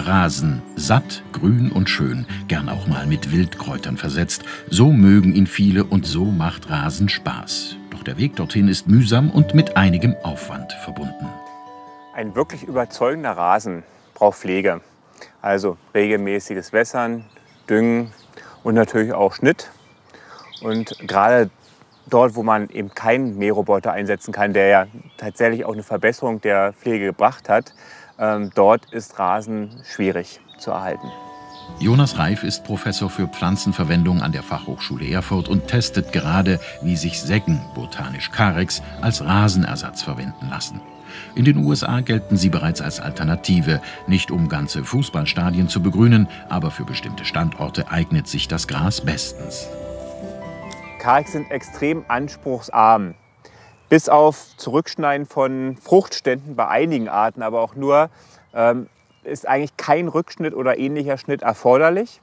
Rasen, satt, grün und schön, gern auch mal mit Wildkräutern versetzt. So mögen ihn viele und so macht Rasen Spaß. Doch der Weg dorthin ist mühsam und mit einigem Aufwand verbunden. Ein wirklich überzeugender Rasen braucht Pflege. Also regelmäßiges Wässern, Düngen und natürlich auch Schnitt. Und gerade dort, wo man eben keinen Mähroboter einsetzen kann, der ja tatsächlich auch eine Verbesserung der Pflege gebracht hat, dort ist Rasen schwierig zu erhalten. Jonas Reif ist Professor für Pflanzenverwendung an der Fachhochschule Erfurt und testet gerade, wie sich Seggen, botanisch Carex, als Rasenersatz verwenden lassen. In den USA gelten sie bereits als Alternative, nicht um ganze Fußballstadien zu begrünen, aber für bestimmte Standorte eignet sich das Gras bestens. Carex sind extrem anspruchsarm. Bis auf Zurückschneiden von Fruchtständen bei einigen Arten, aber auch nur, ist eigentlich kein Rückschnitt oder ähnlicher Schnitt erforderlich.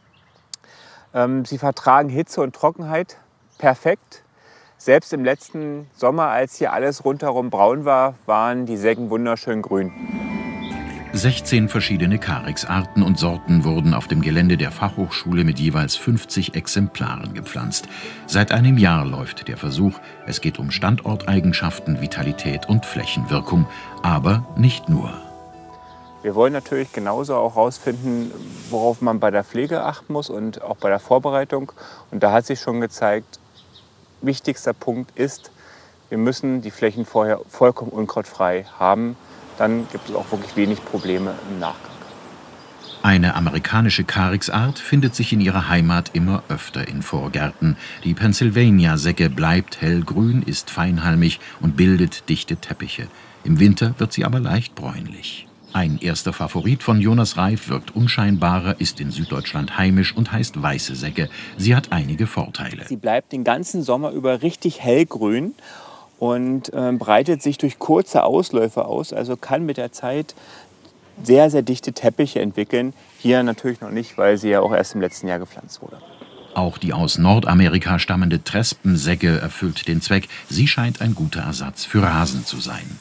Sie vertragen Hitze und Trockenheit perfekt. Selbst im letzten Sommer, als hier alles rundherum braun war, waren die Seggen wunderschön grün. 16 verschiedene Carex-Arten und Sorten wurden auf dem Gelände der Fachhochschule mit jeweils 50 Exemplaren gepflanzt. Seit einem Jahr läuft der Versuch. Es geht um Standorteigenschaften, Vitalität und Flächenwirkung, aber nicht nur. Wir wollen natürlich genauso auch herausfinden, worauf man bei der Pflege achten muss und auch bei der Vorbereitung. Und da hat sich schon gezeigt, wichtigster Punkt ist, wir müssen die Flächen vorher vollkommen unkrautfrei haben. Dann gibt es auch wirklich wenig Probleme im Nachgang. Eine amerikanische Carex-Art findet sich in ihrer Heimat immer öfter in Vorgärten. Die Pennsylvania-Segge bleibt hellgrün, ist feinhalmig und bildet dichte Teppiche. Im Winter wird sie aber leicht bräunlich. Ein erster Favorit von Jonas Reif wirkt unscheinbarer, ist in Süddeutschland heimisch und heißt weiße Segge. Sie hat einige Vorteile. Sie bleibt den ganzen Sommer über richtig hellgrün und breitet sich durch kurze Ausläufe aus, also kann mit der Zeit sehr, sehr dichte Teppiche entwickeln. Hier natürlich noch nicht, weil sie ja auch erst im letzten Jahr gepflanzt wurde. Auch die aus Nordamerika stammende Trespensegge erfüllt den Zweck. Sie scheint ein guter Ersatz für Rasen zu sein.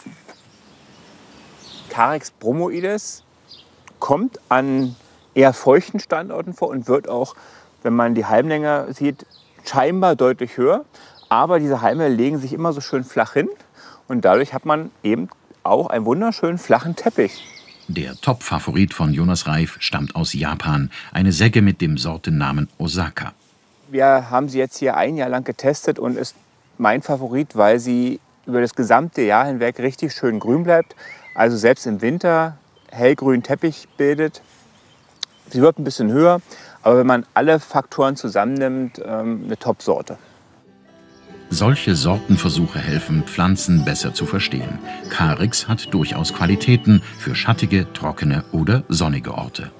Carex bromoides kommt an eher feuchten Standorten vor und wird auch, wenn man die Halmlänge sieht, scheinbar deutlich höher. Aber diese Halme legen sich immer so schön flach hin und dadurch hat man eben auch einen wunderschönen flachen Teppich. Der Top-Favorit von Jonas Reif stammt aus Japan, eine Segge mit dem Sortennamen Osaka. Wir haben sie jetzt hier ein Jahr lang getestet und ist mein Favorit, weil sie über das gesamte Jahr hinweg richtig schön grün bleibt. Also selbst im Winter hellgrünen Teppich bildet. Sie wird ein bisschen höher, aber wenn man alle Faktoren zusammennimmt, eine Top-Sorte. Solche Sortenversuche helfen, Pflanzen besser zu verstehen. Carex hat durchaus Qualitäten für schattige, trockene oder sonnige Orte.